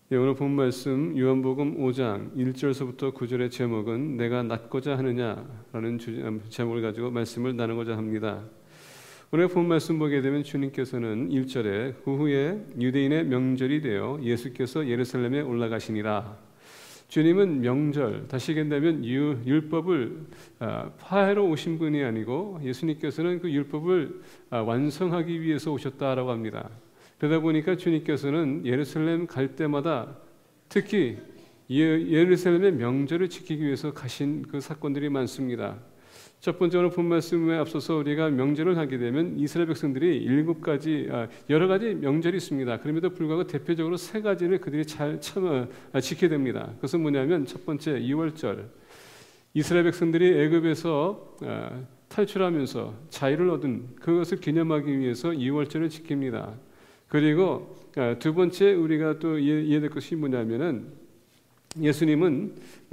오늘 본 말씀 요한복음 5장 1절서부터 9절의 제목은 내가 낫고자 하느냐라는 제목을 가지고 말씀을 나누고자 합니다. 오늘 본 말씀 보게 되면 주님께서는 1절에 후에 유대인의 명절이 되어 예수께서 예루살렘에 올라가시니라. 주님은 명절, 다시 얘기한다면 율법을 파하러 오신 분이 아니고 예수님께서는 그 율법을 완성하기 위해서 오셨다라고 합니다. 그러다 보니까 주님께서는 예루살렘 갈 때마다 특히 예루살렘의 명절을 지키기 위해서 가신 그 사건들이 많습니다. 첫 번째로 본 말씀에 앞서서 우리가 명절을 하게 되면 이스라엘 백성들이 여러 가지 명절이 있습니다. 그럼에도 불구하고 대표적으로 3가지를 그들이 잘 지켜야 됩니다. 그것은 뭐냐면 첫 번째 2월절, 이스라엘 백성들이 애굽에서 탈출하면서 자유를 얻은 그것을 기념하기 위해서 2월절을 지킵니다. 그리고 두 번째 우리가 또 이해될 것이 뭐냐면은 예수님은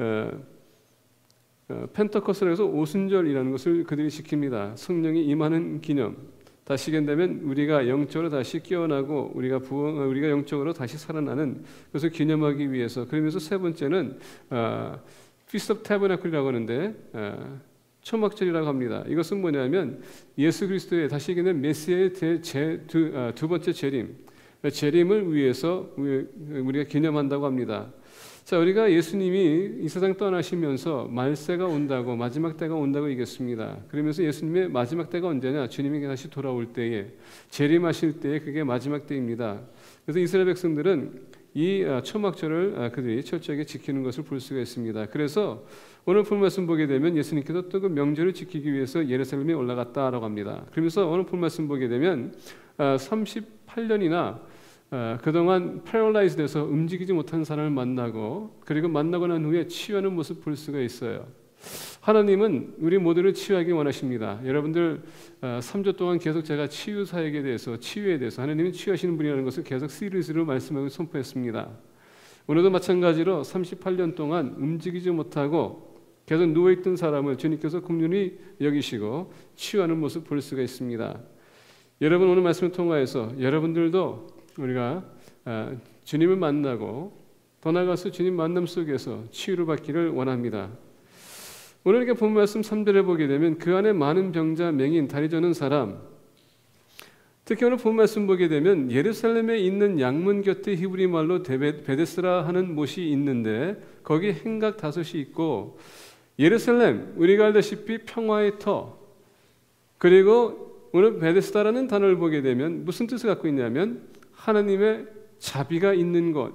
펜터커스트에서 오순절이라는 것을 그들이 지킵니다. 성령이 임하는 기념. 다시 얘기한다면 우리가 영적으로 다시 깨어나고 우리가 영적으로 다시 살아나는 것을 기념하기 위해서. 그러면서 세 번째는 피스트 오브 타버나클이라고 하는데 초막절이라고 합니다. 이것은 뭐냐면 예수 그리스도의 다시 얘기하면 메시아의 두 번째 재림을 위해서 우리가 기념한다고 합니다. 자, 우리가 예수님이 이 세상 떠나시면서 말세가 온다고, 마지막 때가 온다고 얘기했습니다. 그러면서 예수님의 마지막 때가 언제냐? 주님이 다시 돌아올 때에, 재림하실 때에 그게 마지막 때입니다. 그래서 이스라엘 백성들은 이 초막절을 그들이 철저하게 지키는 것을 볼 수가 있습니다. 그래서 오늘 본 말씀 보게 되면 예수님께서 또 그 명절을 지키기 위해서 예루살렘에 올라갔다라고 합니다. 그러면서 오늘 본 말씀 보게 되면 38년이나 그동안 패럴라이즈 돼서 움직이지 못한 사람을 만나고 그리고 만나고 난 후에 치유하는 모습 볼 수가 있어요. 하나님은 우리 모두를 치유하기 원하십니다. 여러분들 3주 동안 계속 제가 치유 사역에 대해서, 치유에 대해서 하나님은 치유하시는 분이라는 것을 계속 시리즈로 말씀하고 선포했습니다. 오늘도 마찬가지로 38년 동안 움직이지 못하고 계속 누워있던 사람을 주님께서 긍휼히 여기시고 치유하는 모습 볼 수가 있습니다. 여러분 오늘 말씀을 통하여서 여러분들도 우리가 주님을 만나고 더 나아가서 주님 만남 속에서 치유를 받기를 원합니다. 오늘 이렇게 본 말씀 3절에 보게 되면 그 안에 많은 병자, 맹인, 다리 저는 사람, 특히 오늘 본 말씀 보게 되면 예루살렘에 있는 양문 곁에 히브리 말로 베데스라 하는 못이 있는데 거기 행각 5이 있고 예루살렘 우리가 알다시피 평화의 터, 그리고 오늘 베데스다라는 단어를 보게 되면 무슨 뜻을 갖고 있냐면 하나님의 자비가 있는 것.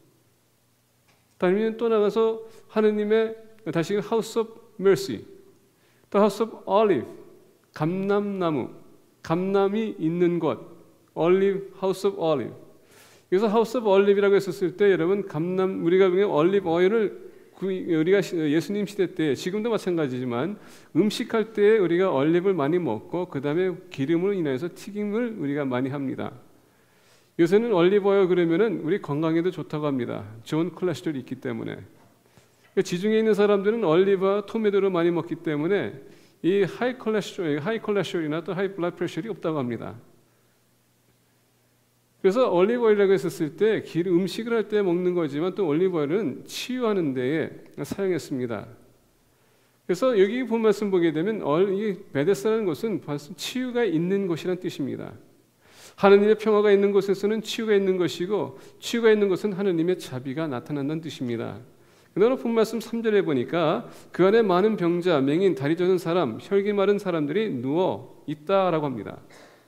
다니면 또 나가서 하나님의 다시 House of Mercy, 또 House of Olive, 감람나무, 감람이 있는 것, Olive, House of Olive. 여기서 House of Olive이라고 했었을 때 여러분 우리가 그냥 올리브 오일을 우리가 예수님 시대 때 지금도 마찬가지지만 음식할 때 우리가 올리브를 많이 먹고 그 다음에 기름으로 인해서 튀김을 우리가 많이 합니다. 요새는 올리브 오일 그러면은 우리 건강에도 좋다고 합니다. 좋은 콜레스테롤이 있기 때문에. 지중해 있는 사람들은 올리브와 토마토를 많이 먹기 때문에 이 하이 콜레스테롤이나 또 하이 블러드 프레셔이 없다고 합니다. 그래서 올리브 오일이라고 했었을 때 음식을 할 때 먹는 거지만 또 올리브 오일은 치유하는 데에 사용했습니다. 그래서 여기 본 말씀 보게 되면 이 베데스라는 곳은 치유가 있는 곳이라는 뜻입니다. 하나님의 평화가 있는 곳에서는 치유가 있는 것이고 치유가 있는 것은 하나님의 자비가 나타난다는 뜻입니다. 오늘 본 말씀 3절에 보니까 그 안에 많은 병자, 맹인, 다리 저는 사람, 혈기 마른 사람들이 누워 있다라고 합니다.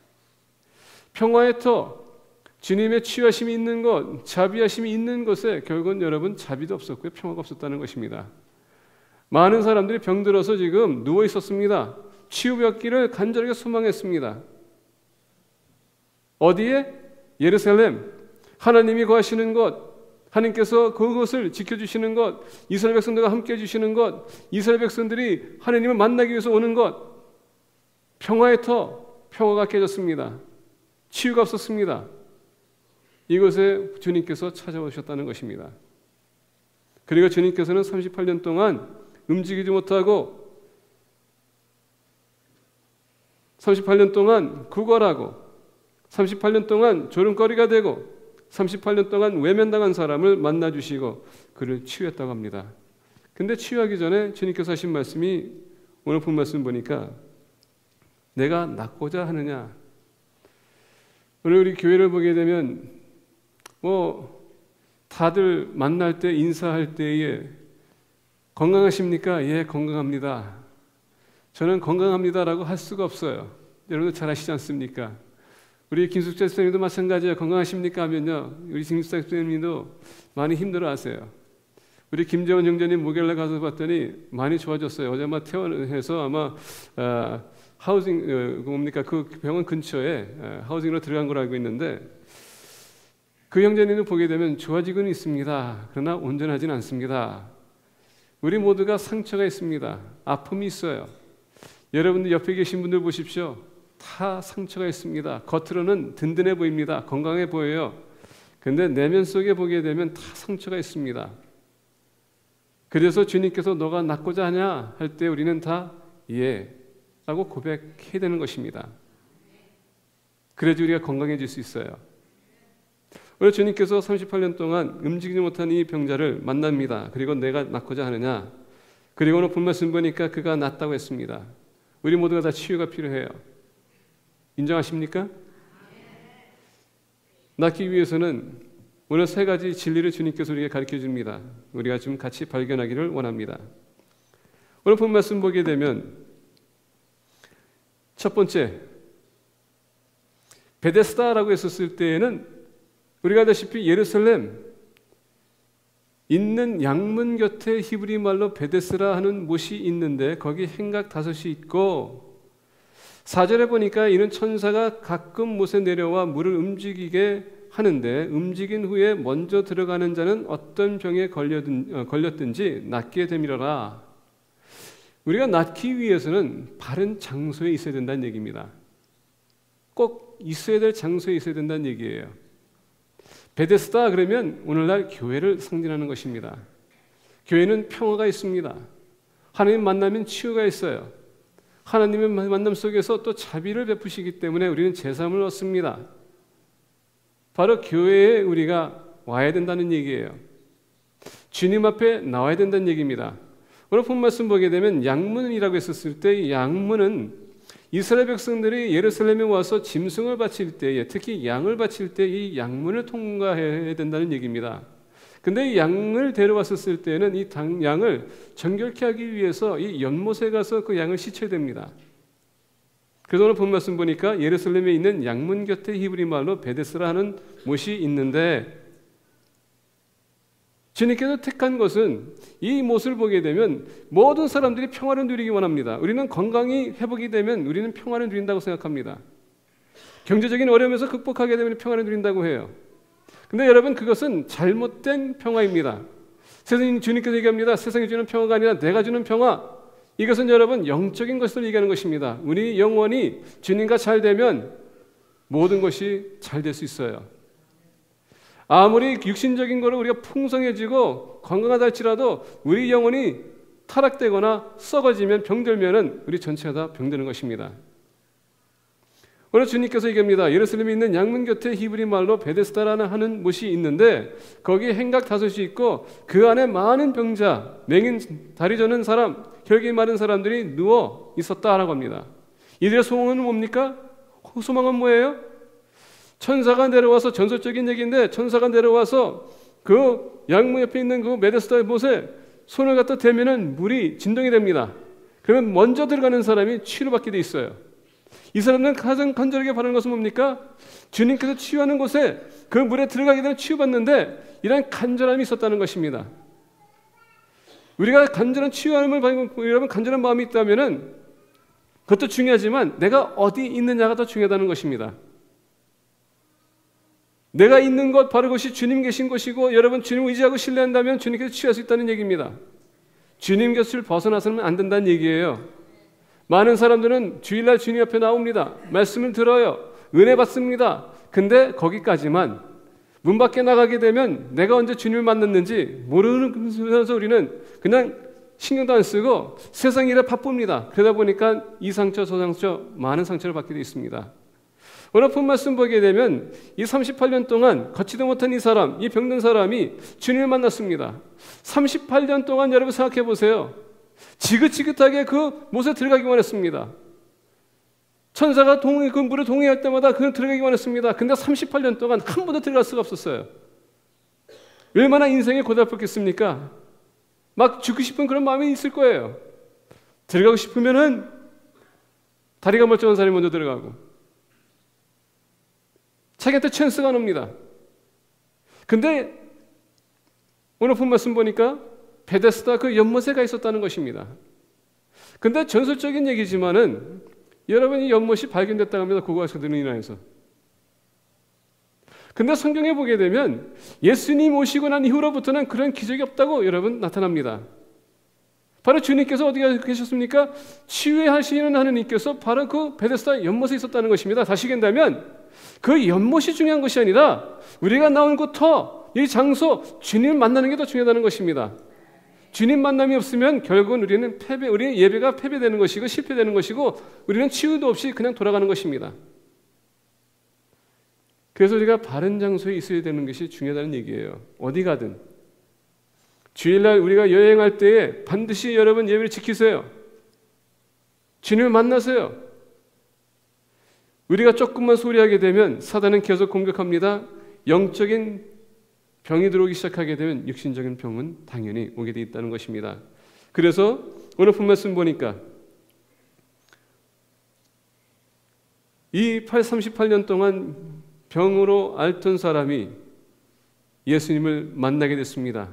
평화의 터, 주님의 치유하심이 있는 것, 자비하심이 있는 것에 결국은 여러분 자비도 없었고요, 평화가 없었다는 것입니다. 많은 사람들이 병들어서 지금 누워 있었습니다. 치유받기를 간절하게 소망했습니다. 어디에? 예루살렘. 하나님이 거하시는 것, 하나님께서 그것을 지켜주시는 것, 이스라엘 백성들과 함께 해주시는 것, 이스라엘 백성들이 하나님을 만나기 위해서 오는 것, 평화의 터, 평화가 깨졌습니다. 치유가 없었습니다. 이곳에 주님께서 찾아오셨다는 것입니다. 그리고 주님께서는 38년 동안 움직이지 못하고 38년 동안 구걸하고 38년 동안 조롱거리가 되고 38년 동안 외면당한 사람을 만나주시고 그를 치유했다고 합니다. 근데 치유하기 전에 주님께서 하신 말씀이 오늘 본 말씀 보니까 내가 낫고자 하느냐. 오늘 우리 교회를 보게 되면 다들 만날 때 인사할 때에 건강하십니까? 예, 건강합니다. 저는 건강합니다라고 할 수가 없어요. 여러분들 잘 아시지 않습니까? 우리 김숙자 선생님도 마찬가지예요. 건강하십니까? 하면요, 우리 김숙자 선생님도 많이 힘들어하세요. 우리 김재원 형제님 목요일날 가서 봤더니 많이 좋아졌어요. 어제 아마 퇴원해서 아마 하우징 그 병원 근처에 하우징으로 들어간 걸로 알고 있는데 그 형제님을 보게 되면 좋아지고는 있습니다. 그러나 온전하지는 않습니다. 우리 모두가 상처가 있습니다. 아픔이 있어요. 여러분들 옆에 계신 분들 보십시오. 다 상처가 있습니다. 겉으로는 든든해 보입니다. 건강해 보여요. 그런데 내면 속에 보게 되면 다 상처가 있습니다. 그래서 주님께서 너가 낫고자 하냐 할 때 우리는 다 예 라고 고백해야 되는 것입니다. 그래야지 우리가 건강해질 수 있어요. 오늘 주님께서 38년 동안 움직이지 못한 이 병자를 만납니다. 그리고 내가 낫고자 하느냐. 그리고 오늘 본 말씀 보니까 그가 낫다고 했습니다. 우리 모두가 다 치유가 필요해요. 인정하십니까? 낫기 위해서는 오늘 세 가지 진리를 주님께서 우리에게 가르쳐 줍니다. 우리가 좀 같이 발견하기를 원합니다. 오늘 본 말씀 보게 되면 첫 번째, 베데스다라고 했었을 때에는 우리가 알다시피 예루살렘 있는 양문 곁에 히브리 말로 베데스라 하는 못이 있는데 거기 행각 5이 있고 4절에 보니까 이는 천사가 가끔 못에 내려와 물을 움직이게 하는데 움직인 후에 먼저 들어가는 자는 어떤 병에 걸렸든지 낫게 되밀어라. 우리가 낫기 위해서는 바른 장소에 있어야 된다는 얘기입니다. 꼭 있어야 될 장소에 있어야 된다는 얘기예요. 베데스다 그러면 오늘날 교회를 상징하는 것입니다. 교회는 평화가 있습니다. 하나님 만나면 치유가 있어요. 하나님의 만남 속에서 또 자비를 베푸시기 때문에 우리는 제삼을 얻습니다. 바로 교회에 우리가 와야 된다는 얘기예요. 주님 앞에 나와야 된다는 얘기입니다. 오늘 본 말씀 보게 되면 양문이라고 했었을 때 이 양문은 이스라엘 백성들이 예루살렘에 와서 짐승을 바칠 때에 특히 양을 바칠 때 이 양문을 통과해야 된다는 얘기입니다. 근데 이 양을 데려왔었을 때는 이 양을 정결케 하기 위해서 이 연못에 가서 그 양을 씻어야 됩니다. 그래서 오늘 본 말씀 보니까 예루살렘에 있는 양문 곁에 히브리 말로 베데스라 하는 못이 있는데 주님께서 택한 것은 이 못을 보게 되면 모든 사람들이 평화를 누리기 원합니다. 우리는 건강이 회복이 되면 우리는 평화를 누린다고 생각합니다. 경제적인 어려움에서 극복하게 되면 평화를 누린다고 해요. 근데 여러분 그것은 잘못된 평화입니다. 세상에 주님께서 얘기합니다. 세상이 주는 평화가 아니라 내가 주는 평화. 이것은 여러분 영적인 것을 얘기하는 것입니다. 우리 영혼이 주님과 잘 되면 모든 것이 잘 될 수 있어요. 아무리 육신적인 거로 우리가 풍성해지고 건강하다 할지라도 우리 영혼이 타락되거나 썩어지면 병들면은 우리 전체가 다 병드는 것입니다. 오늘 주님께서 얘기합니다. 예루살렘에 있는 양문 곁에 히브리 말로 베데스다라는 하는 못이 있는데 거기에 행각 5이 있고 그 안에 많은 병자, 맹인, 다리 저는 사람, 혈기 마른 사람들이 누워 있었다라고 합니다. 이들의 소망은 뭡니까? 소망은 뭐예요? 천사가 내려와서 전설적인 얘기인데 천사가 내려와서 그 양문 옆에 있는 그 베데스다의 못에 손을 갖다 대면은 물이 진동이 됩니다. 그러면 먼저 들어가는 사람이 치료받게 돼 있어요. 이 사람들은 가장 간절하게 바라는 것은 뭡니까? 주님께서 치유하는 곳에 그 물에 들어가게 되면 치유받는데 이런 간절함이 있었다는 것입니다. 우리가 간절한 치유함을 받고 여러분 간절한 마음이 있다면은 그것도 중요하지만 내가 어디 있느냐가 더 중요하다는 것입니다. 내가 있는 것 바로 그것이 주님 계신 것이고 여러분 주님을 의지하고 신뢰한다면 주님께서 치유할 수 있다는 얘기입니다. 주님 곁을 벗어나서는 안 된다는 얘기예요. 많은 사람들은 주일날 주님 앞에 나옵니다. 말씀을 들어요. 은혜 받습니다. 근데 거기까지만 문 밖에 나가게 되면 내가 언제 주님을 만났는지 모르면서 우리는 그냥 신경도 안 쓰고 세상 일에 바쁩니다. 그러다 보니까 이 상처 저 상처 많은 상처를 받게 되어 있습니다. 오늘 본 말씀 보게 되면 이 38년 동안 걷지도 못한 이 사람, 이 병든 사람이 주님을 만났습니다. 38년 동안 여러분 생각해 보세요. 지긋지긋하게 그 못에 들어가기만 했습니다. 천사가 그 물에 동의할 때마다 그는 들어가기만 했습니다. 근데 38년 동안 한 번도 들어갈 수가 없었어요. 얼마나 인생이 고달팠겠습니까? 막 죽고 싶은 그런 마음이 있을 거예요. 들어가고 싶으면은 다리가 멀쩡한 사람이 먼저 들어가고 자기한테 찬스가 안 옵니다. 근데 오늘 본 말씀 보니까 베데스다 그 연못에 가 있었다는 것입니다. 근데 전설적인 얘기지만은 여러분이 연못이 발견됐다고 합니다. 고고학자들은 인하여서. 근데 성경에 보게 되면 예수님 오시고 난 이후로부터는 그런 기적이 없다고 여러분 나타납니다. 바로 주님께서 어디 계셨습니까? 치유하시는 하느님께서 바로 그 베데스다 연못에 있었다는 것입니다. 다시 얘기한다면 그 연못이 중요한 것이 아니라 우리가 나온 그 터, 이 장소, 주님을 만나는 게 더 중요하다는 것입니다. 주님 만남이 없으면 결국은 우리는 예배가 패배되는 것이고 실패되는 것이고 우리는 치유도 없이 그냥 돌아가는 것입니다. 그래서 우리가 바른 장소에 있어야 되는 것이 중요하다는 얘기예요. 어디 가든. 주일날 우리가 여행할 때에 반드시 여러분 예배를 지키세요. 주님을 만나세요. 우리가 조금만 소리하게 되면 사단은 계속 공격합니다. 영적인 병이 들어오기 시작하게 되면 육신적인 병은 당연히 오게 돼 있다는 것입니다. 그래서 오늘 본 말씀 보니까 이 38년 동안 병으로 앓던 사람이 예수님을 만나게 됐습니다.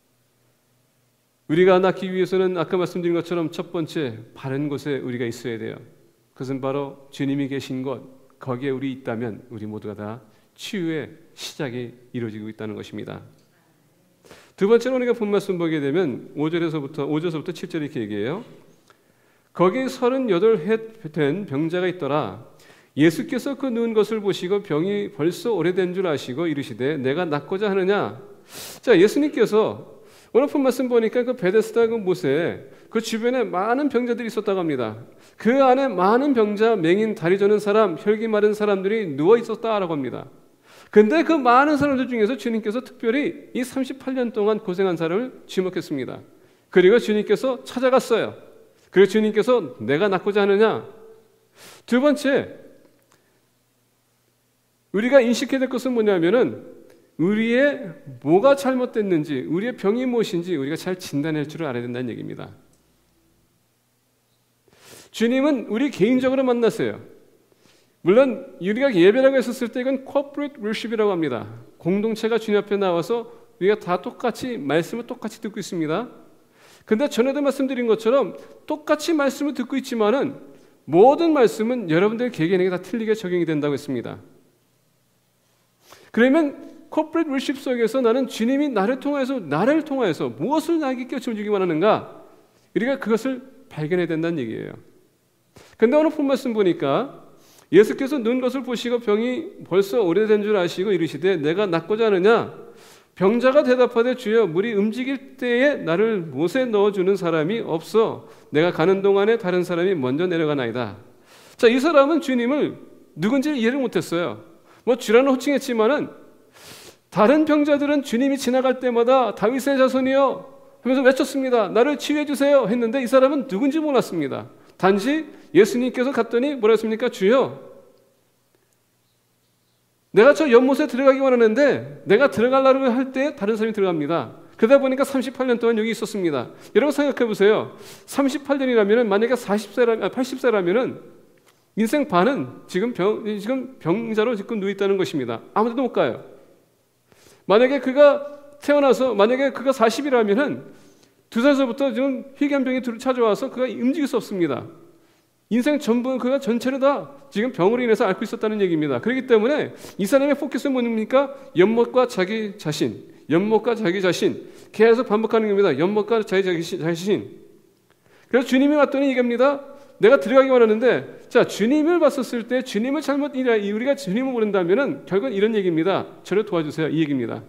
우리가 낫기 위해서는 아까 말씀드린 것처럼 첫 번째 바른 곳에 우리가 있어야 돼요. 그것은 바로 주님이 계신 곳, 거기에 우리 있다면 우리 모두가 다 치유의 시작이 이루어지고 있다는 것입니다. 두 번째로 우리가 본 말씀 보게 되면 5절에서부터 7절 이렇게 얘기해요. 거기 38해 된 병자가 있더라. 예수께서 그 누운 것을 보시고 병이 벌써 오래된 줄 아시고 이르시되 내가 낫고자 하느냐. 자, 예수님께서 오늘 본 말씀 보니까 그 베데스다 그 못에 그 주변에 많은 병자들이 있었다고 합니다. 그 안에 많은 병자, 맹인, 다리 저는 사람, 혈기 마른 사람들이 누워 있었다라고 합니다. 근데 그 많은 사람들 중에서 주님께서 특별히 이 38년 동안 고생한 사람을 지목했습니다. 그리고 주님께서 찾아갔어요. 그리고 주님께서 내가 낫고자 하느냐. 두 번째, 우리가 인식해야 될 것은 뭐냐면은 우리의 뭐가 잘못됐는지, 우리의 병이 무엇인지 우리가 잘 진단할 줄을 알아야 된다는 얘기입니다. 주님은 우리 개인적으로 만났어요. 물론 우리가 예배라고 했었을 때 이건 corporate worship이라고 합니다. 공동체가 주님 앞에 나와서 우리가 다 똑같이 말씀을 똑같이 듣고 있습니다. 근데 전에도 말씀드린 것처럼 똑같이 말씀을 듣고 있지만은 모든 말씀은 여러분들 개개인에게 다 틀리게 적용이 된다고 했습니다. 그러면 corporate worship 속에서 나는 주님이 나를 통하여서 무엇을 나에게 깨우쳐주기만 하는가? 우리가 그것을 발견해야 된다는 얘기예요. 근데 오늘 본 말씀 보니까 예수께서 눈 것을 보시고 병이 벌써 오래된 줄 아시고 이르시되 내가 낫고자 하느냐. 병자가 대답하되 주여 물이 움직일 때에 나를 못에 넣어주는 사람이 없어 내가 가는 동안에 다른 사람이 먼저 내려가나이다. 자, 이 사람은 주님을 누군지 이해를 못했어요. 뭐 주라는 호칭했지만은 다른 병자들은 주님이 지나갈 때마다 다윗의 자손이여 하면서 외쳤습니다. 나를 치유해 주세요 했는데 이 사람은 누군지 몰랐습니다. 단지 예수님께서 갔더니 뭐라 했습니까? 주여, 내가 저 연못에 들어가기 원하는데 내가 들어가려고 할 때 다른 사람이 들어갑니다. 그러다 보니까 38년 동안 여기 있었습니다. 여러분 생각해 보세요. 38년이라면 만약에 80세라면 인생 반은 지금 병자로 지금 누워 있다는 것입니다. 아무데도 못 가요. 만약에 그가 태어나서 만약에 그가 40이라면은 2살서부터 지금 희귀한병이 찾아와서 그가 움직일 수 없습니다. 인생 전부 그가 전체를 다 지금 병으로 인해서 앓고 있었다는 얘기입니다. 그렇기 때문에 이 사람의 포커스는 뭡니까? 연못과 자기 자신, 연못과 자기 자신 계속 반복하는 겁니다. 연못과 자기 자신. 그래서 주님이 왔더니 얘기합니다. 내가 들어가기 원하는데, 자, 주님을 봤었을 때 주님을 우리가 주님을 모른다면은 결국은 이런 얘기입니다. 저를 도와주세요. 이 얘기입니다.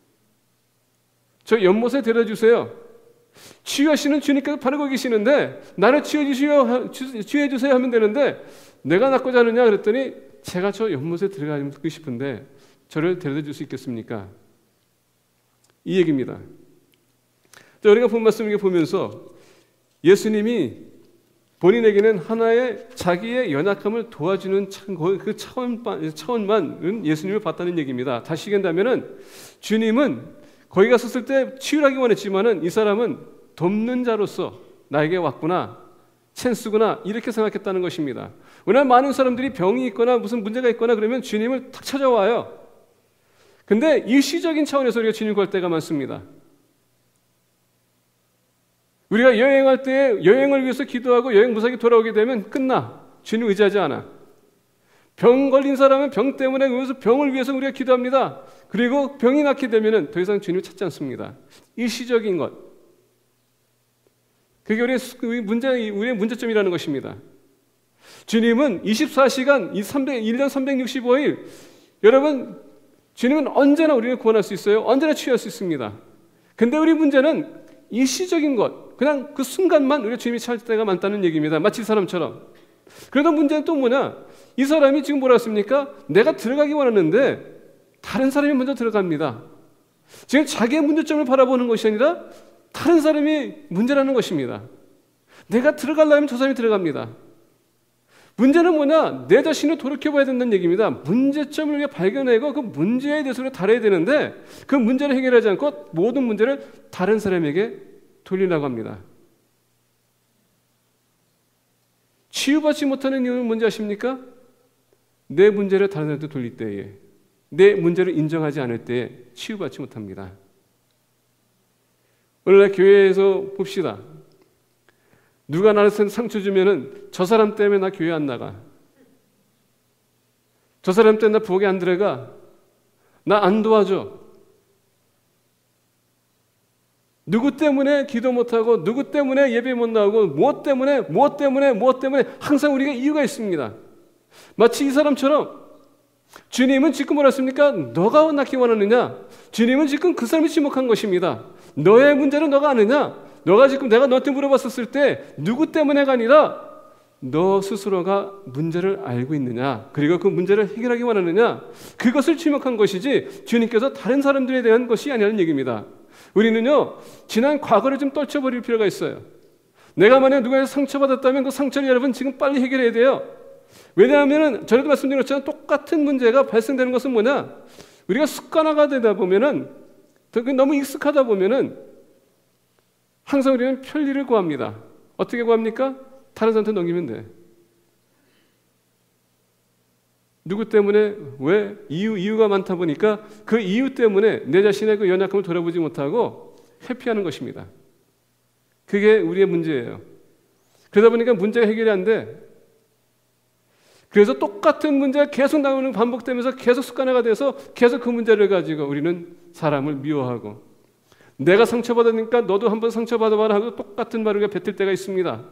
저 연못에 데려주세요. 치유하시는 주님께서 바르고 계시는데 나를 치유해 주세요 하면 되는데 내가 낳고자 하느냐 그랬더니 제가 저 연못에 들어가고 싶은데 저를 데려다 줄 수 있겠습니까? 이 얘기입니다. 우리가 본 말씀을 보면서 예수님이 본인에게는 하나의 자기의 연약함을 도와주는 그 차원만 예수님을 봤다는 얘기입니다. 다시 얘기한다면 주님은 거기 갔었을 때 치유하기 원했지만은 이 사람은 돕는 자로서 나에게 왔구나, 찬스구나 이렇게 생각했다는 것입니다. 왜냐하면 많은 사람들이 병이 있거나 무슨 문제가 있거나 그러면 주님을 탁 찾아와요. 근데 일시적인 차원에서 우리가 주님 구할 때가 많습니다. 우리가 여행할 때 여행을 위해서 기도하고 여행 무사히 돌아오게 되면 끝나. 주님 의지하지 않아. 병 걸린 사람은 병 때문에 그래서 병을 위해서 우리가 기도합니다. 그리고 병이 낫게 되면 더 이상 주님을 찾지 않습니다. 일시적인 것. 그게 우리의 문제점이라는 것입니다. 주님은 24시간, 1년 365일 여러분 주님은 언제나 우리를 구원할 수 있어요. 언제나 치유할 수 있습니다. 근데 우리 문제는 일시적인 것, 그냥 그 순간만 우리가 주님이 찾을 때가 많다는 얘기입니다. 마치 이 사람처럼. 그러다 문제는 또 뭐냐? 이 사람이 지금 뭐라 했습니까? 내가 들어가기 원하는데 다른 사람이 먼저 들어갑니다. 지금 자기의 문제점을 바라보는 것이 아니라 다른 사람이 문제라는 것입니다. 내가 들어가려면 저 사람이 들어갑니다. 문제는 뭐냐? 내 자신을 돌이켜봐야 된다는 얘기입니다. 문제점을 우리가 발견하고 그 문제에 대해서 우리가 다뤄야 되는데 그 문제를 해결하지 않고 모든 문제를 다른 사람에게 돌리려고 합니다. 치유받지 못하는 이유는 뭔지 아십니까? 내 문제를 다른 사람한테 돌릴 때에, 내 문제를 인정하지 않을 때에 치유받지 못합니다. 오늘날 교회에서 봅시다. 누가 나한테 상처 주면은 저 사람 때문에 나 교회 안 나가. 저 사람 때문에 나 부엌에 안 들어가. 나 안 도와줘. 누구 때문에 기도 못하고 누구 때문에 예배 못 나오고 무엇 때문에 항상 우리가 이유가 있습니다. 마치 이 사람처럼 주님은 지금 뭐라 했습니까? 너가 낳기 원하느냐? 주님은 지금 그 사람이 지목한 것입니다. 너의 문제는 너가 아느냐? 너가 지금 내가 너한테 물어봤었을 때 누구 때문에가 아니라 너 스스로가 문제를 알고 있느냐? 그리고 그 문제를 해결하기 원하느냐? 그것을 지목한 것이지 주님께서 다른 사람들에 대한 것이 아니라는 얘기입니다. 우리는요, 지난 과거를 좀 떨쳐버릴 필요가 있어요. 내가 만약 누구에게 상처받았다면 그 상처를 여러분 지금 빨리 해결해야 돼요. 왜냐하면 전에도 말씀드린 것처럼 똑같은 문제가 발생되는 것은 뭐냐? 우리가 습관화가 되다 보면은 너무 익숙하다 보면은 항상 우리는 편리를 구합니다. 어떻게 구합니까? 다른 사람한테 넘기면 돼. 누구 때문에 왜 이유가 많다 보니까 그 이유 때문에 내 자신의 그 연약함을 돌아보지 못하고 회피하는 것입니다. 그게 우리의 문제예요. 그러다 보니까 문제가 해결이 안 돼. 그래서 똑같은 문제가 계속 나오는 반복되면서 계속 습관화가 돼서 계속 그 문제를 가지고 우리는 사람을 미워하고 내가 상처받으니까 너도 한번 상처받아봐라 하고 똑같은 말을 뱉을 때가 있습니다.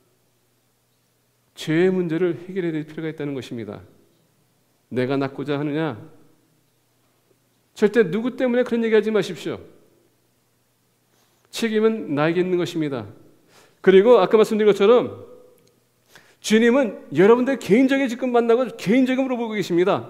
죄의 문제를 해결해야 될 필요가 있다는 것입니다. 내가 낫고자 하느냐? 절대 누구 때문에 그런 얘기하지 마십시오. 책임은 나에게 있는 것입니다. 그리고 아까 말씀드린 것처럼 주님은 여러분들 개인적인 지금 만나고 개인적으로 물어보고 계십니다.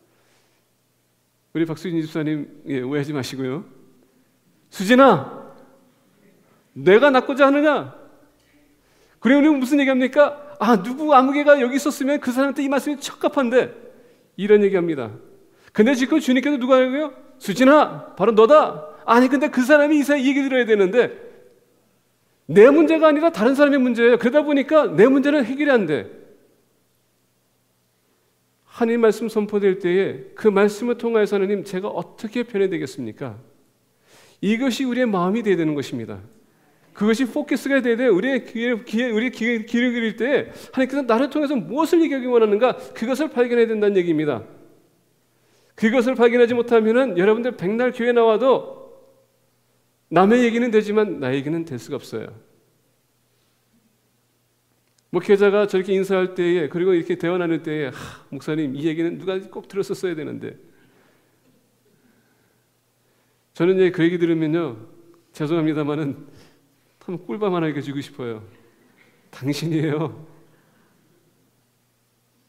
우리 박수진 집사님 오해하지 마시고요. 수진아, 내가 낫고자 하느냐? 그리고 우리는 무슨 얘기합니까? 누구 아무개가 여기 있었으면 그 사람한테 이 말씀이 적합한데 이런 얘기합니다. 근데 지금 주님께서 누가 하고요? 수진아, 바로 너다. 아니 근데 그 사람이 이 얘기 들어야 되는데 내 문제가 아니라 다른 사람의 문제예요. 그러다 보니까 내 문제는 해결이 안 돼. 하나님 말씀 선포될 때에 그 말씀을 통하여서 하나님 제가 어떻게 변해되겠습니까? 이것이 우리의 마음이 되어야 되는 것입니다. 그것이 포커스가 되어야 돼요. 우리의 귀를 기를 때 하나님께서 나를 통해서 무엇을 얘기하기 원하는가? 그것을 발견해야 된다는 얘기입니다. 그것을 발견하지 못하면 여러분들 백날 교회 나와도 남의 얘기는 되지만 나의 얘기는 될 수가 없어요. 목회자가 저렇게 인사할 때에 그리고 이렇게 대화 나눌 때에 목사님 이 얘기는 누가 꼭 들었었어야 되는데 저는 이제 그 얘기 들으면요 죄송합니다만은 한번 꿀밤 하나 이렇게 주고 싶어요. 당신이에요.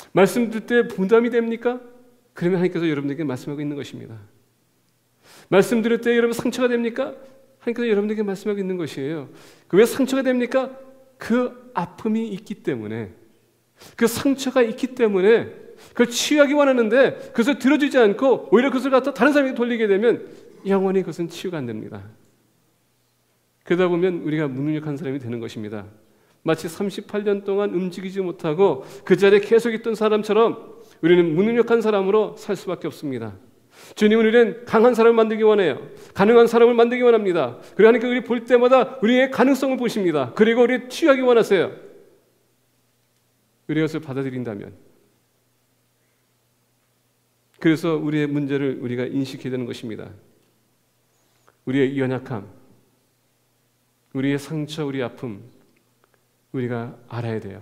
말씀 듣을 때 부담이 됩니까? 그러면 하나님께서 여러분에게 말씀하고 있는 것입니다. 말씀 들을 때 여러분 상처가 됩니까? 하나님께서 여러분에게 말씀하고 있는 것이에요. 왜 상처가 됩니까? 그 아픔이 있기 때문에, 그 상처가 있기 때문에 그걸 치유하기 원하는데 그것을 들어주지 않고 오히려 그것을 갖다 다른 사람에게 돌리게 되면 영원히 그것은 치유가 안 됩니다. 그러다 보면 우리가 무능력한 사람이 되는 것입니다. 마치 38년 동안 움직이지 못하고 그 자리에 계속 있던 사람처럼 우리는 무능력한 사람으로 살 수밖에 없습니다. 주님은 우리는 강한 사람을 만들기 원해요. 가능한 사람을 만들기 원합니다. 그리고 하나님께서 우리 볼 때마다 우리의 가능성을 보십니다. 그리고 우리를 치유하기 원하세요. 우리가 그것을 받아들인다면, 그래서 우리의 문제를 우리가 인식해야 되는 것입니다. 우리의 연약함, 우리의 상처, 우리의 아픔, 우리가 알아야 돼요.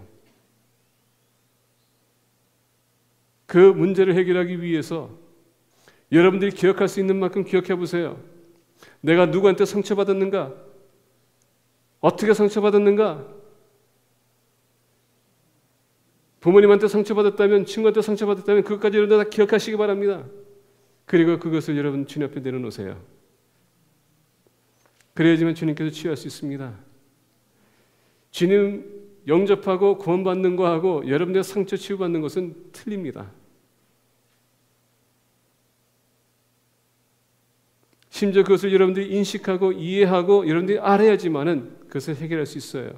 그 문제를 해결하기 위해서 여러분들이 기억할 수 있는 만큼 기억해 보세요. 내가 누구한테 상처받았는가? 어떻게 상처받았는가? 부모님한테 상처받았다면, 친구한테 상처받았다면 그것까지 여러분 다 기억하시기 바랍니다. 그리고 그것을 여러분 주님 앞에 내려놓으세요. 그래야지만 주님께서 치유할 수 있습니다. 주님 영접하고 구원받는 거하고 여러분들의 상처 치유받는 것은 틀립니다. 심지어 그것을 여러분들이 인식하고 이해하고 여러분들이 알아야지만은 그것을 해결할 수 있어요.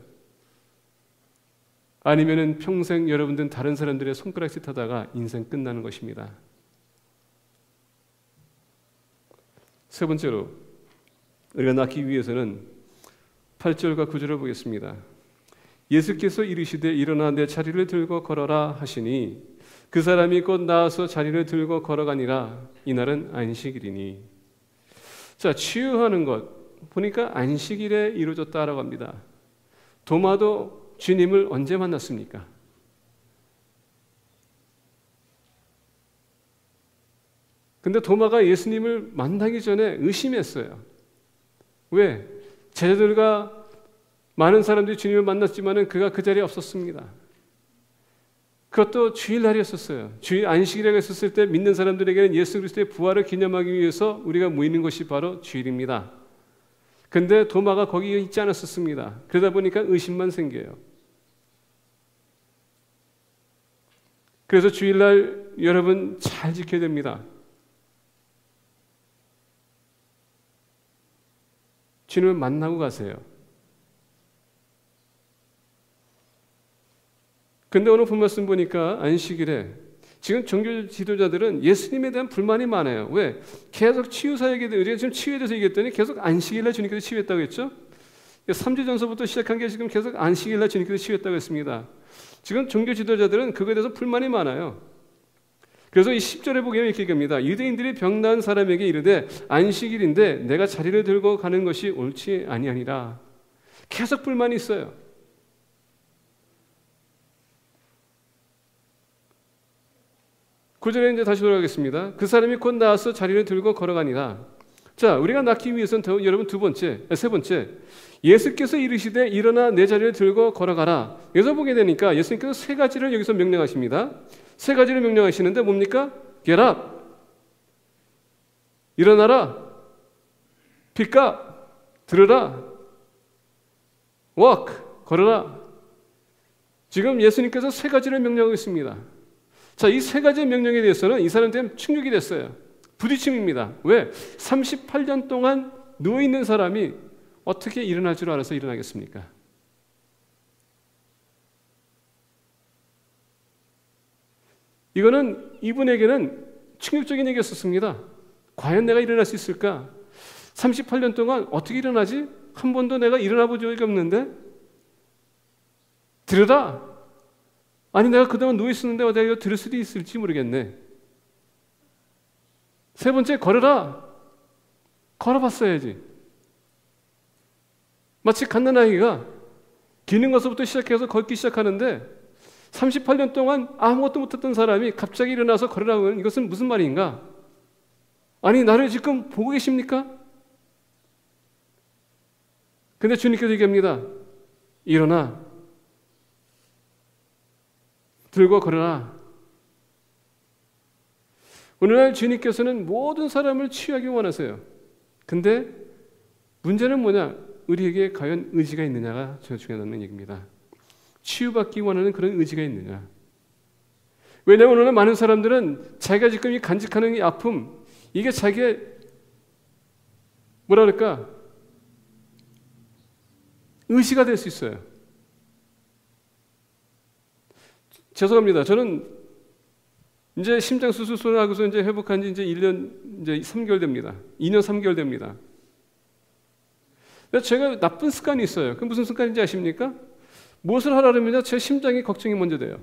아니면은 평생 여러분들은 다른 사람들의 손가락질 하다가 인생 끝나는 것입니다. 세 번째로 우리가 낫기 위해서는 8절과 9절을 보겠습니다. 예수께서 이르시되 일어나 내 자리를 들고 걸어라 하시니 그 사람이 곧 나아서 자리를 들고 걸어가니라. 이날은 안식일이니. 자, 치유하는 것 보니까 안식일에 이루어졌다라고 합니다. 도마도 주님을 언제 만났습니까? 근데 도마가 예수님을 만나기 전에 의심했어요. 왜? 제자들과 많은 사람들이 주님을 만났지만은 그가 그 자리에 없었습니다. 그것도 주일날이었었어요. 주일 안식일에 있었을 때 믿는 사람들에게는 예수 그리스도의 부활을 기념하기 위해서 우리가 모이는 것이 바로 주일입니다. 근데 도마가 거기에 있지 않았었습니다. 그러다 보니까 의심만 생겨요. 그래서 주일날 여러분 잘 지켜야 됩니다. 주님을 만나고 가세요. 근데 오늘 본 말씀 보니까 안식일에 지금 종교 지도자들은 예수님에 대한 불만이 많아요. 왜? 계속 치유 사역에 우리가 지금 치유에 대해서 얘기했더니 계속 안식일날 주님께서 치유했다고 했죠. 3주 전서부터 시작한 게 지금 계속 안식일날 주님께서 치유했다고 했습니다. 지금 종교 지도자들은 그거에 대해서 불만이 많아요. 그래서 이 10절에 보게 이렇게 얘기합니다. 유대인들이 병난 사람에게 이르되 안식일인데 내가 자리를 들고 가는 것이 옳지 아니하니라. 계속 불만이 있어요. 구절에 이제 다시 돌아가겠습니다. 그 사람이 곧 나와서 자리를 들고 걸어가니라. 자, 우리가 낫기 위해서는 여러분 세 번째, 예수께서 이르시되 일어나 내 자리를 들고 걸어가라. 여기서 보게 되니까 예수님께서 세 가지를 여기서 명령하십니다. 세 가지를 명령하시는데 뭡니까? Get up, 일어나라, pick up, 들으라, walk, 걸어라. 지금 예수님께서 세 가지를 명령하고 있습니다. 자, 이 세 가지 명령에 대해서는 이 사람들은 충격이 됐어요. 부딪힘입니다. 왜? 38년 동안 누워있는 사람이 어떻게 일어날 줄 알아서 일어나겠습니까? 이거는 이분에게는 충격적인 얘기였었습니다. 과연 내가 일어날 수 있을까? 38년 동안 어떻게 일어나지? 한 번도 내가 일어나 본 적이 없는데? 들으라! 아니 내가 그동안 누워있었는데 내가 이거 들을 수도 있을지 모르겠네. 세 번째, 걸어라. 걸어봤어야지. 마치 갓난아이가 기는 것부터 시작해서 걷기 시작하는데 38년 동안 아무것도 못했던 사람이 갑자기 일어나서 걸으라고 하면 이것은 무슨 말인가? 아니 나를 지금 보고 계십니까? 근데 주님께서 얘기합니다. 일어나. 들고 걸어라. 오늘날 주님께서는 모든 사람을 치유하기 원하세요. 근데 문제는 뭐냐? 우리에게 과연 의지가 있느냐가 중요하다는 얘기입니다. 치유받기 원하는 그런 의지가 있느냐? 왜냐하면 오늘날 많은 사람들은 자기가 지금 이 간직하는 이 아픔, 이게 자기의 뭐라 그럴까? 의지가 될 수 있어요. 죄송합니다. 저는 이제 심장 수술을 하고서 이제 회복한 지 이제 1년 이제 3개월 됩니다. 2년 3개월 됩니다. 근데 제가 나쁜 습관이 있어요. 그 무슨 습관인지 아십니까? 무엇을 하려면 제 심장이 걱정이 먼저 돼요.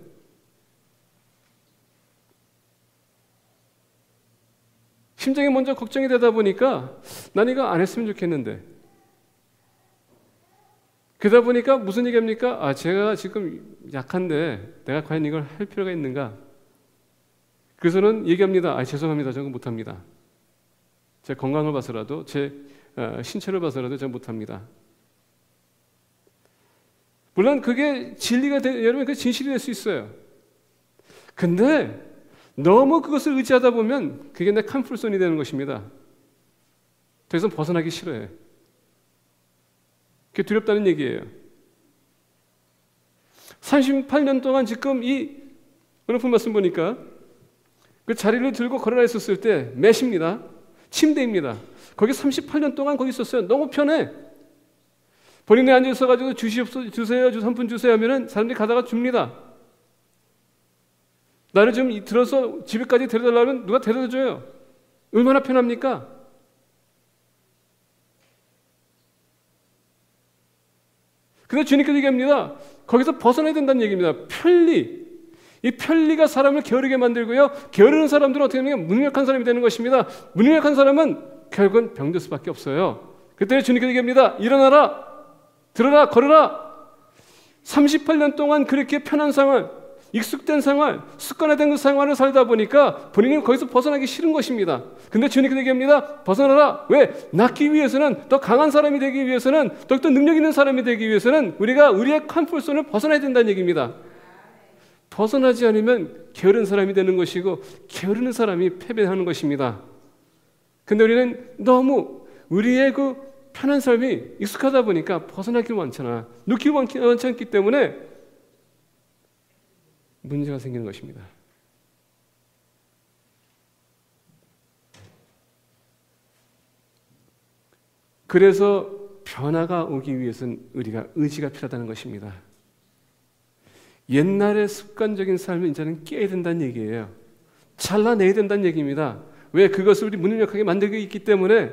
심장이 먼저 걱정이 되다 보니까 난 이거 안 했으면 좋겠는데, 그러다 보니까 무슨 얘기합니까? 제가 지금 약한데 내가 과연 이걸 할 필요가 있는가? 그래서는 얘기합니다. 죄송합니다. 저는 못합니다. 제 건강을 봐서라도, 제 신체를 봐서라도 제가 못합니다. 물론 그게 진리가 여러분 그 진실이 될 수 있어요. 근데 너무 그것을 의지하다 보면 그게 내 컴포트존이 되는 것입니다. 더 이상 벗어나기 싫어요. 그게 두렵다는 얘기예요. 38년 동안 지금 이 오늘 말씀 보니까 그 자리를 들고 걸어라 있었을 때 매십니다. 침대입니다. 거기 38년 동안 거기 있었어요. 너무 편해. 본인이 앉아 있어가지고 주세요, 3분 주세요 하면은 사람들이 가다가 줍니다. 나를 좀 들어서 집에까지 데려달라면 누가 데려다 줘요. 얼마나 편합니까? 근데 주님께서 얘기합니다. 거기서 벗어나야 된다는 얘기입니다. 편리. 이 편리가 사람을 게으르게 만들고요. 게으르는 사람들은 어떻게 되냐면 무능력한 사람이 되는 것입니다. 무능력한 사람은 결국은 병들 수밖에 없어요. 그때 주님께서 얘기합니다. 일어나라. 들어라. 걸어라. 38년 동안 그렇게 편한 생활, 익숙된 생활, 습관화된 그 생활을 살다 보니까 본인은 거기서 벗어나기 싫은 것입니다. 근데 주님께서 얘기합니다. 벗어나라. 왜? 낫기 위해서는, 더 강한 사람이 되기 위해서는, 더욱더 능력 있는 사람이 되기 위해서는 우리가 우리의 컴포트존을 벗어나야 된다는 얘기입니다. 벗어나지 않으면 게으른 사람이 되는 것이고 게으르는 사람이 패배하는 것입니다. 근데 우리는 너무 우리의 그 편한 삶이 익숙하다 보니까 벗어나길 원찮아. 놓길 원치 않기 때문에 문제가 생기는 것입니다. 그래서 변화가 오기 위해서는 우리가 의지가 필요하다는 것입니다. 옛날의 습관적인 삶을 이제는 깨야 된다는 얘기예요. 잘라내야 된다는 얘기입니다. 왜? 그것을 우리 무능력하게 만들고 있기 때문에.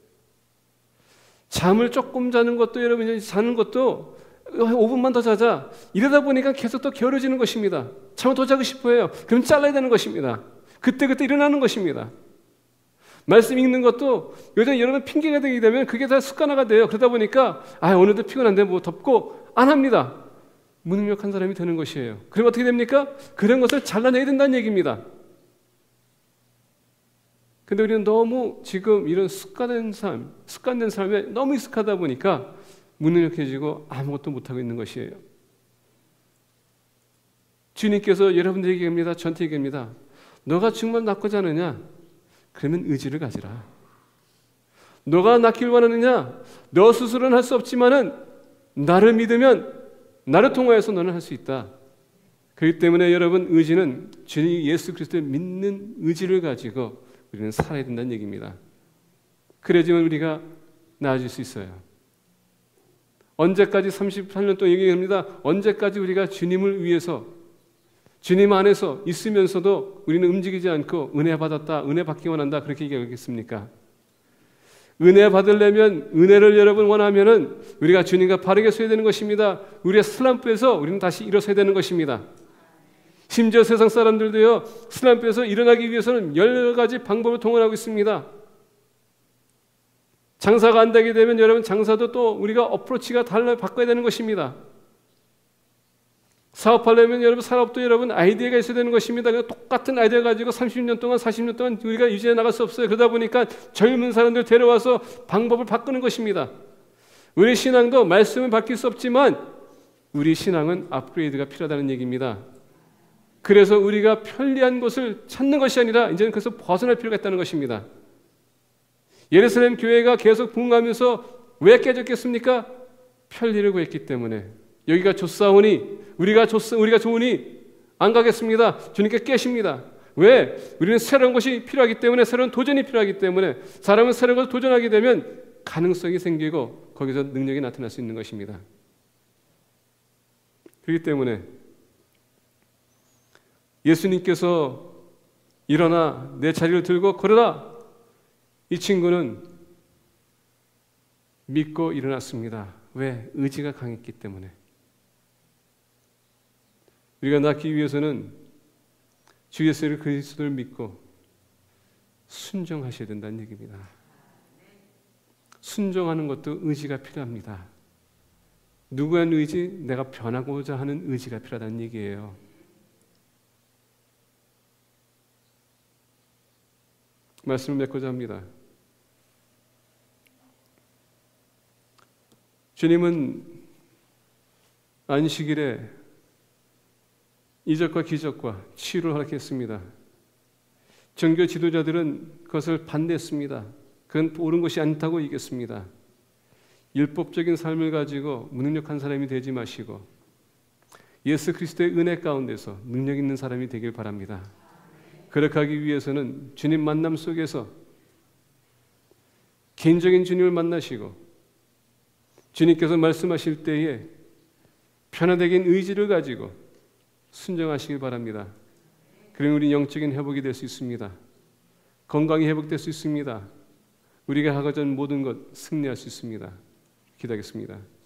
잠을 조금 자는 것도, 여러분 자는 것도 5분만 더 자자. 이러다 보니까 계속 더 게으러지는 것입니다. 잠을 더 자고 싶어요. 그럼 잘라야 되는 것입니다. 그때그때 일어나는 것입니다. 말씀 읽는 것도 요즘 여러분 핑계가 되게 되면 그게 다 습관화가 돼요. 그러다 보니까 오늘도 피곤한데 뭐 덥고 안 합니다. 무능력한 사람이 되는 것이에요. 그럼 어떻게 됩니까? 그런 것을 잘라내야 된다는 얘기입니다. 근데 우리는 너무 지금 이런 습관된 삶에 너무 익숙하다 보니까 무능력해지고 아무것도 못하고 있는 것이에요. 주님께서 여러분들에게 얘기합니다. 저한테 얘기합니다. 너가 정말 낫고자 하느냐? 그러면 의지를 가지라. 너가 낫길 원하느냐? 너 스스로는 할 수 없지만은 나를 믿으면 나를 통하여서 너는 할 수 있다. 그렇기 때문에 여러분 의지는 주님 예수 그리스도를 믿는 의지를 가지고 우리는 살아야 된다는 얘기입니다. 그래야지만 우리가 나아질 수 있어요. 언제까지 38년 동안 얘기합니다. 언제까지 우리가 주님을 위해서 주님 안에서 있으면서도 우리는 움직이지 않고 은혜 받았다, 은혜 받기 원한다 그렇게 얘기하겠습니까? 은혜 받으려면 은혜를 여러분 원하면은 우리가 주님과 바르게 서야 되는 것입니다. 우리의 슬럼프에서 우리는 다시 일어서야 되는 것입니다. 심지어 세상 사람들도요 슬럼프에서 일어나기 위해서는 여러 가지 방법을 동원하고 있습니다. 장사가 안 되게 되면 여러분 장사도 또 우리가 어프로치가 바꿔야 되는 것입니다. 사업하려면 여러분 사업도 여러분 아이디어가 있어야 되는 것입니다. 똑같은 아이디어 가지고 30년 동안 40년 동안 우리가 유지해 나갈 수 없어요. 그러다 보니까 젊은 사람들 데려와서 방법을 바꾸는 것입니다. 우리 신앙도 말씀은 바뀔 수 없지만 우리 신앙은 업그레이드가 필요하다는 얘기입니다. 그래서 우리가 편리한 곳을 찾는 것이 아니라 이제는 그래서 벗어날 필요가 있다는 것입니다. 예루살렘 교회가 계속 부흥하면서 왜 깨졌겠습니까? 편리를 구했기 때문에. 여기가 좋사오니 우리가 좋으니 안 가겠습니다. 주님께 깨십니다. 왜? 우리는 새로운 것이 필요하기 때문에, 새로운 도전이 필요하기 때문에, 사람은 새로운 것을 도전하게 되면 가능성이 생기고 거기서 능력이 나타날 수 있는 것입니다. 그렇기 때문에 예수님께서 일어나 내 자리를 들고 걸어라. 이 친구는 믿고 일어났습니다. 왜? 의지가 강했기 때문에. 우리가 낫기 위해서는 주 예수 그리스도를 믿고 순종하셔야 된다는 얘기입니다. 순종하는 것도 의지가 필요합니다. 누구의 의지? 내가 변하고자 하는 의지가 필요하다는 얘기예요. 말씀을 맺고자 합니다. 주님은 안식일에 이적과 기적과 치유를 허락했습니다. 종교 지도자들은 그것을 반대했습니다. 그건 옳은 것이 않다고 얘기했습니다. 율법적인 삶을 가지고 무능력한 사람이 되지 마시고 예수 그리스도의 은혜 가운데서 능력 있는 사람이 되길 바랍니다. 그렇게 하기 위해서는 주님 만남 속에서 개인적인 주님을 만나시고 주님께서 말씀하실 때에 편안하게 의지를 가지고 순종하시길 바랍니다. 그러면 우리 영적인 회복이 될 수 있습니다. 건강이 회복될 수 있습니다. 우리가 하고자 하는 모든 것 승리할 수 있습니다. 기도하겠습니다.